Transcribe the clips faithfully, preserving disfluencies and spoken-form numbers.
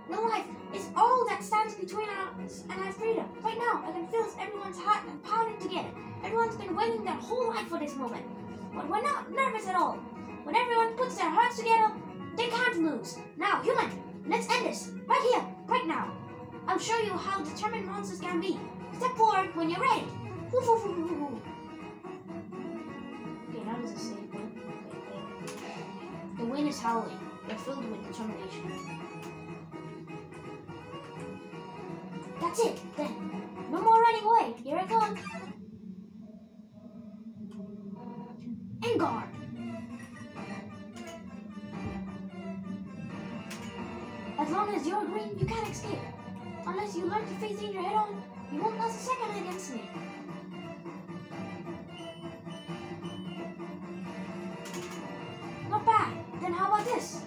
No life is all that stands between us and our freedom. Right now, I can feel everyone's heart pounding together. Everyone's been waiting their whole life for this moment. But we're not nervous at all. When everyone puts their hearts together, they can't lose. Now, human, let's end this. Right here, right now. I'll show you how determined monsters can be. Step forward when you're ready. Woo, woo, woo, woo, woo. Okay, now there's a save point. Okay, okay. The wind is howling. They're filled with determination. That's it, then. No more running away. Here I come. Enguarde. As long as you're green, you can't escape. Unless you learn to face danger head on, you won't last a second against me. Not bad. Then how about this?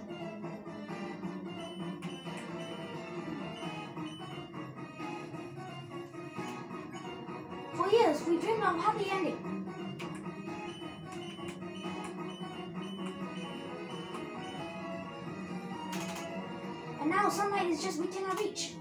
For years, we dreamed of a happy ending. And now sunlight is just within our reach.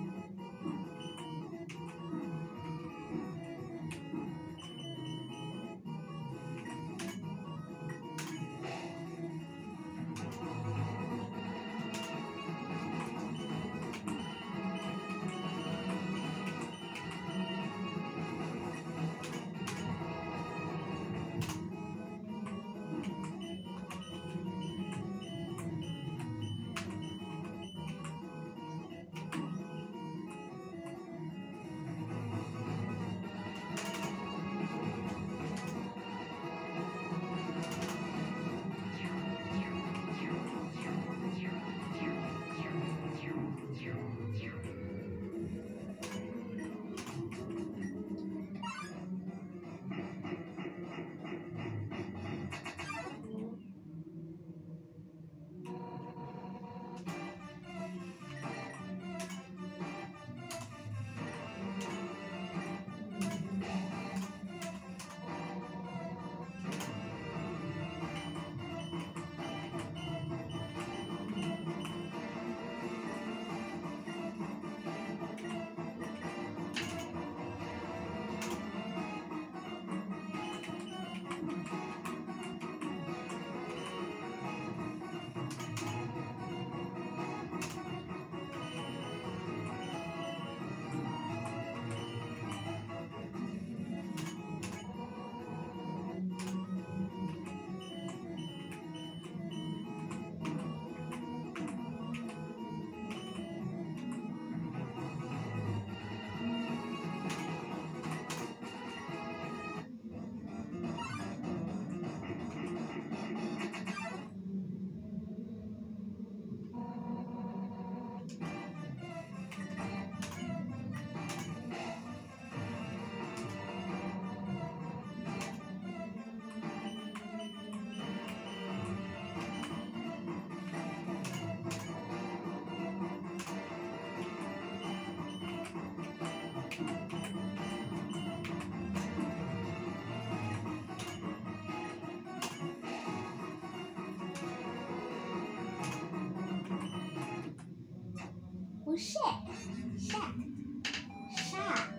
Oh shit. Shit. Shit.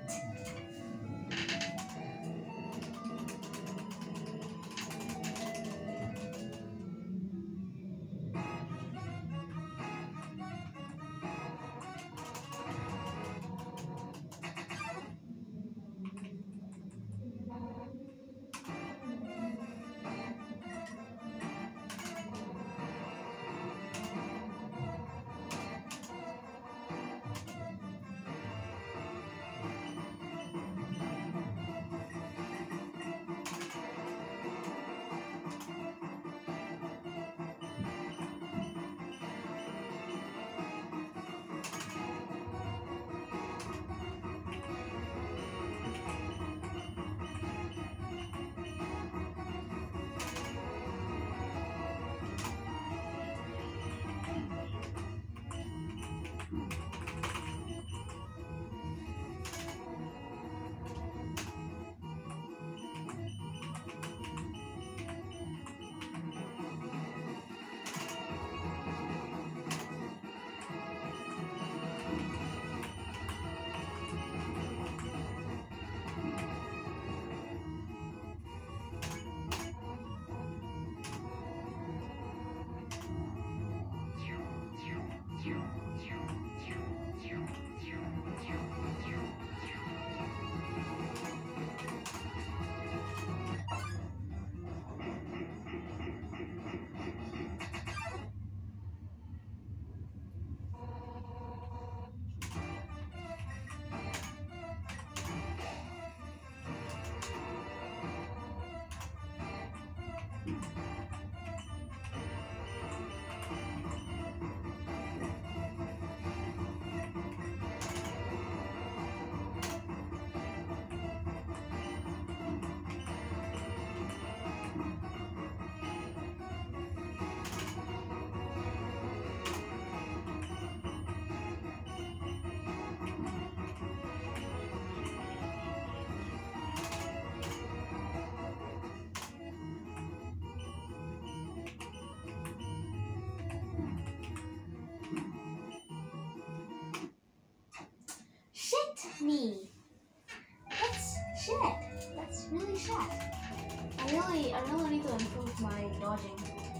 me. That's shit. That's really shit. I really, I really need to improve my dodging.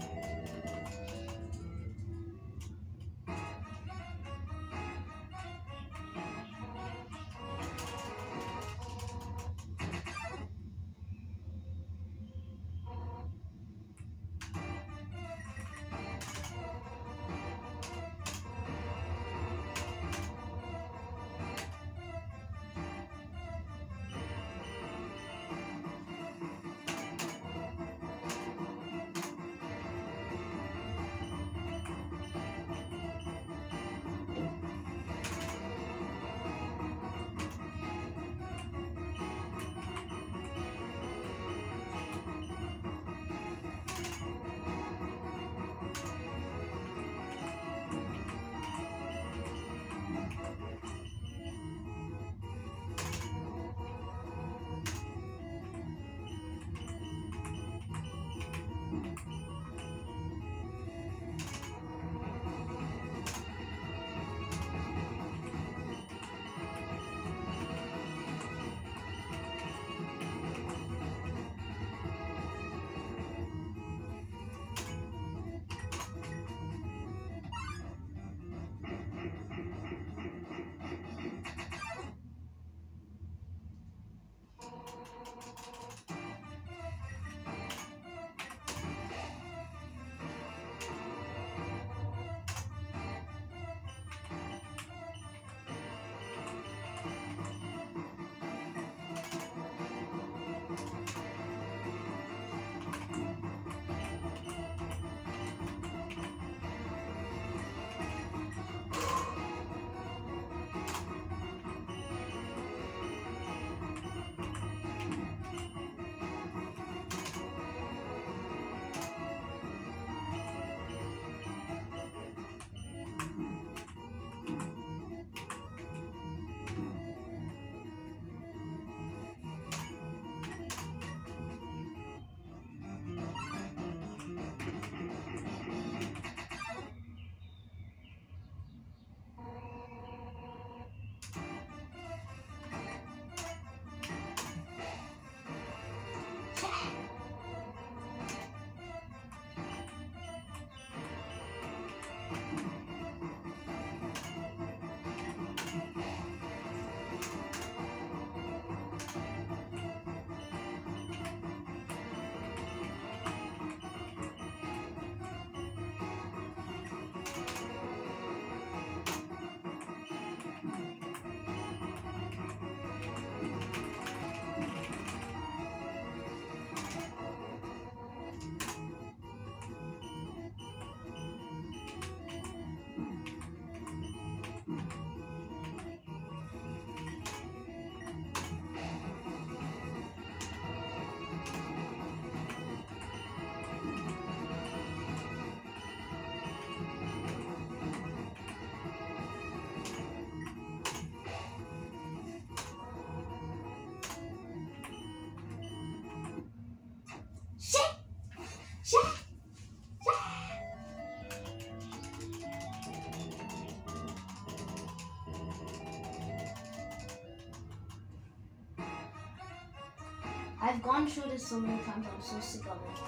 I've gone through this so many times, I'm so sick of it.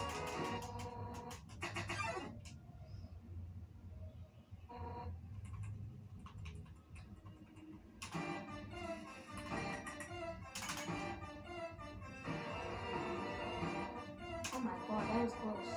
Oh my god, that was close.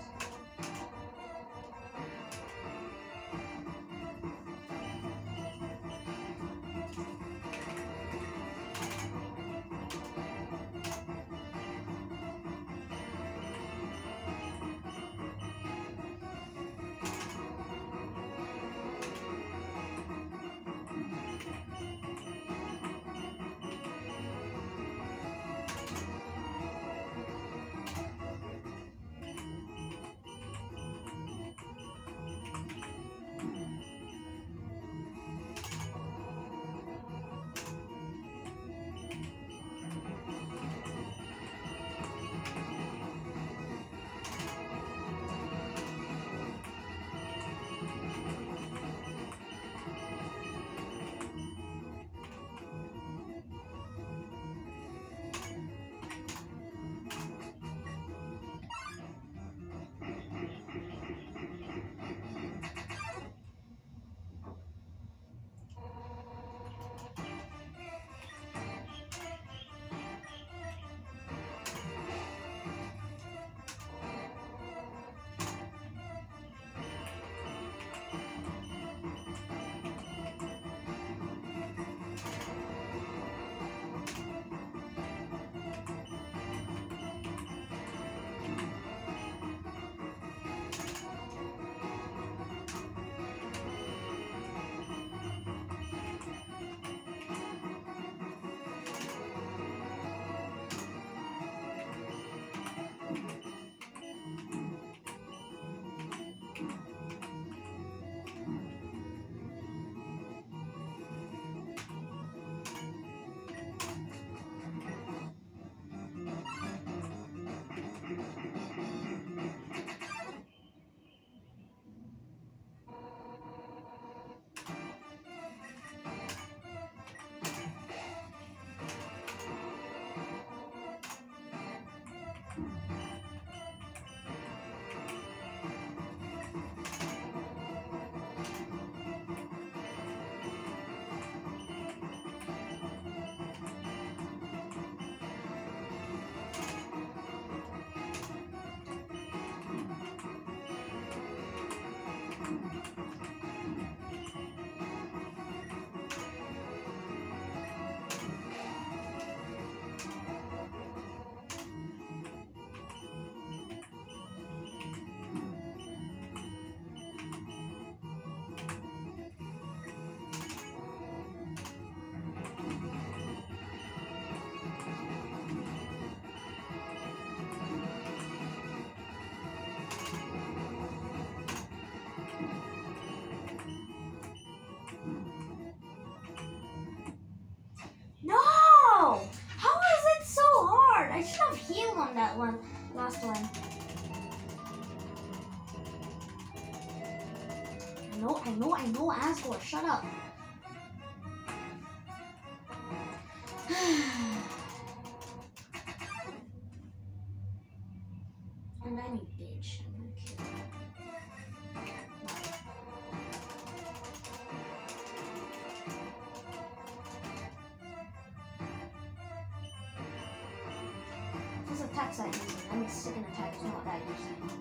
that one. Last one. I know, I know, I know, Asgore, shut up. And then you bitch. This attacks I'm using. That means second attack is not that using.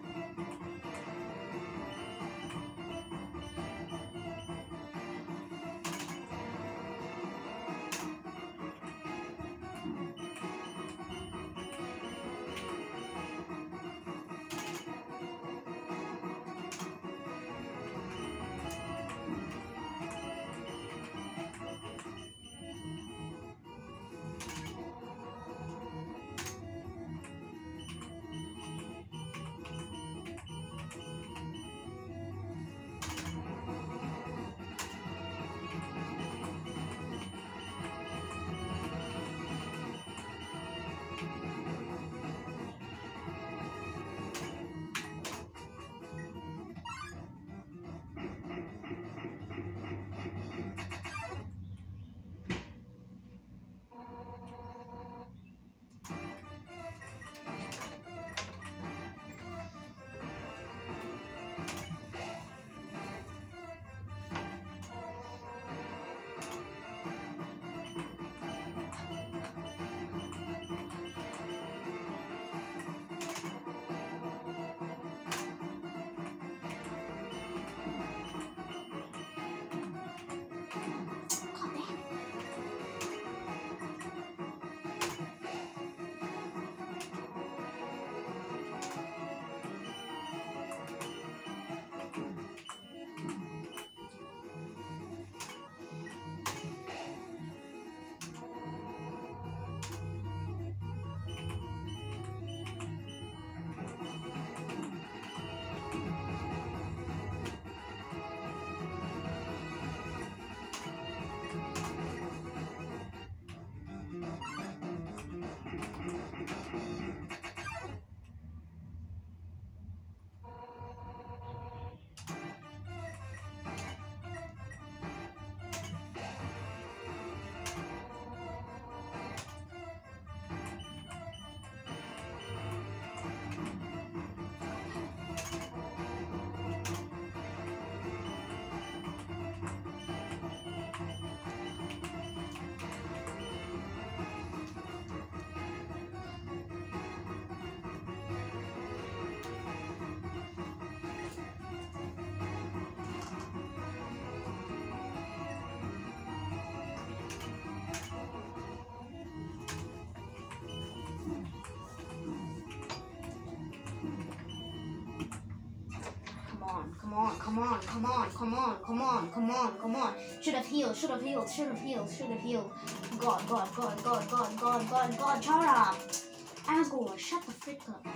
Come on, come on, come on, come on, come on, come on, come on. Should have healed, should have healed, should have healed, should have healed. God, God, God, God, God, God, God, God, shut up. Asgore, shut the frick up.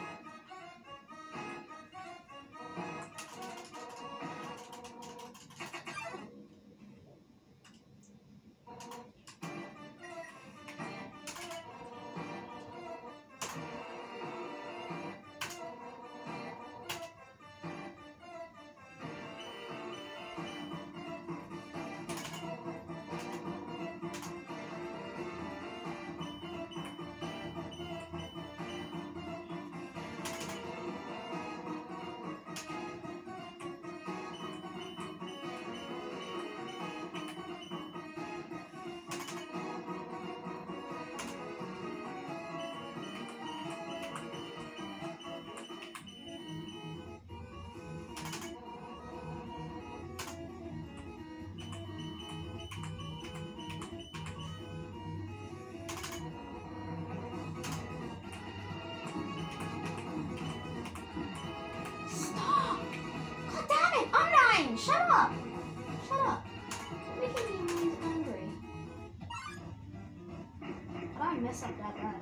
Shut up! Shut up! You're making me angry. How do I mess up that bad?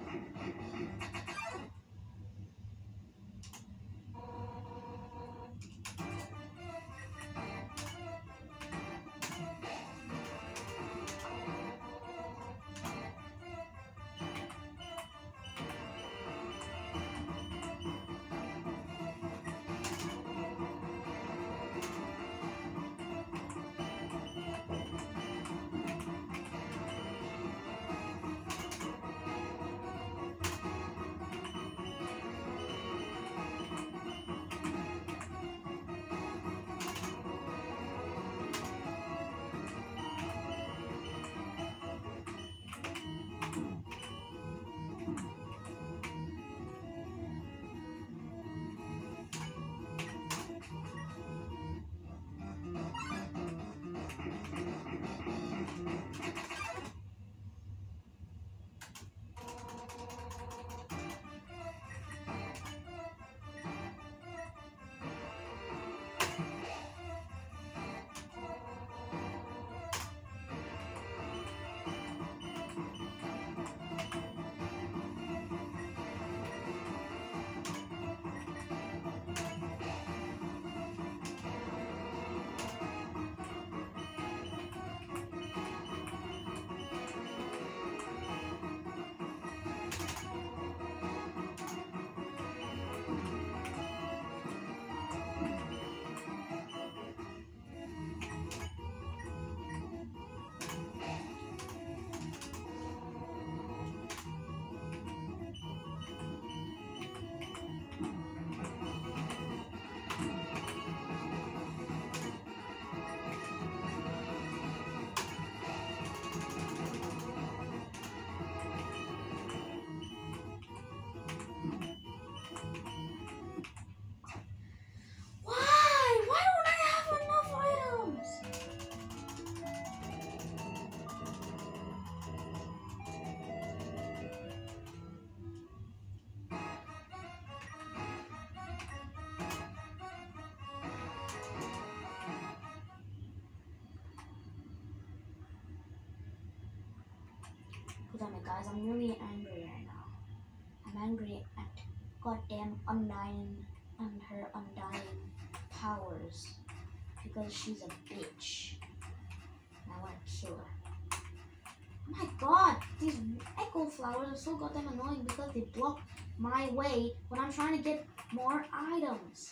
God damn it, guys, I'm really angry right now. I'm angry at goddamn Undying and her undying powers because she's a bitch. And I want to kill her. Oh my god, these echo flowers are so goddamn annoying because they block my way when I'm trying to get more items.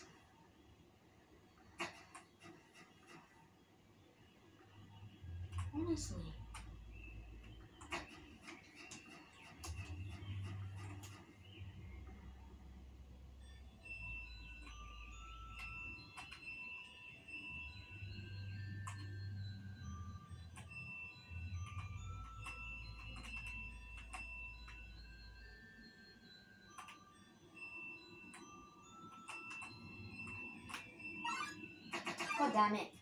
Honestly. God damn it.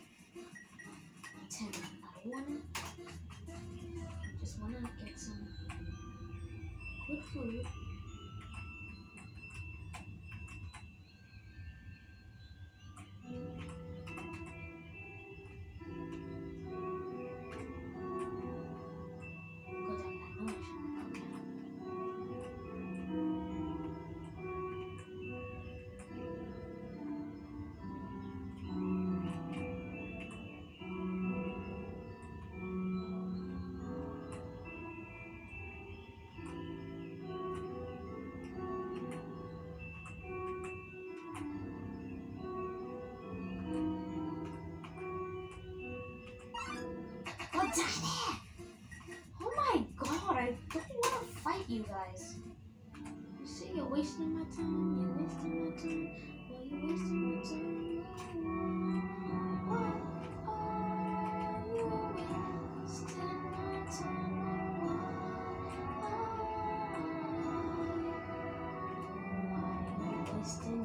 ten. I wanna just wanna get some good food. God damn, I know I shouldn't. God damn it! Oh my god, I don't want to fight you guys. You see, you're wasting my time, you're wasting my time, why you wasting my time? Why are you wasting my time? Why are you wasting